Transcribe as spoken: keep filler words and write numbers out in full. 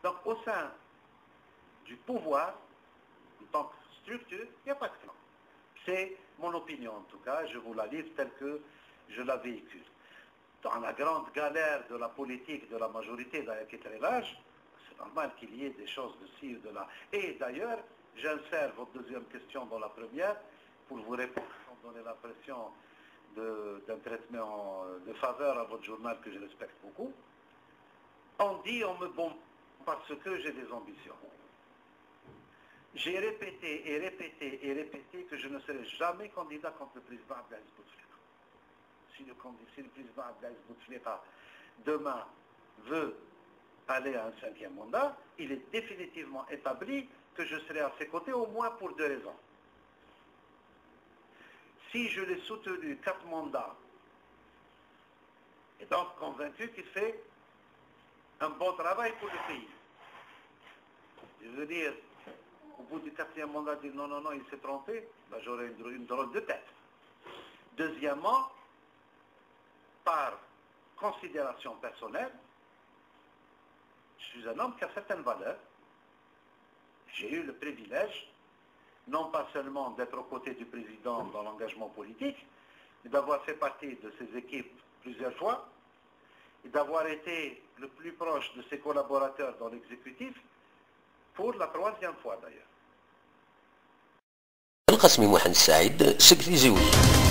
Donc au sein du pouvoir, en tant que structure, il n'y a pas de clan. C'est mon opinion en tout cas, je vous la livre telle que je la véhicule. Dans la grande galère de la politique de la majorité d'ailleurs qui est très large, c'est normal qu'il y ait des choses de ci ou de là. Et d'ailleurs, j'insère votre deuxième question dans la première, pour vous répondre sans donner l'impression d'un traitement de faveur à votre journal que je respecte beaucoup. On dit, on me bombe parce que j'ai des ambitions. J'ai répété et répété et répété que je ne serai jamais candidat contre le président Abdelaziz Bouteflika. Si le, si le président Abdelaziz Bouteflika demain veut aller à un cinquième mandat, il est définitivement établi que je serai à ses côtés au moins pour deux raisons. Si je l'ai soutenu quatre mandats, et donc convaincu qu'il fait un bon travail pour le pays. Je veux dire, au bout du quatrième mandat, dire non, non, non, il s'est trompé, ben, j'aurais une, une drôle de tête. Deuxièmement, par considération personnelle, je suis un homme qui a certaines valeurs. J'ai eu le privilège, non pas seulement d'être aux côtés du président dans l'engagement politique, mais d'avoir fait partie de ses équipes plusieurs fois, et d'avoir été le plus proche de ses collaborateurs dans l'exécutif, pour la troisième fois d'ailleurs. القاسمي محمد السعيد سكرتير زوج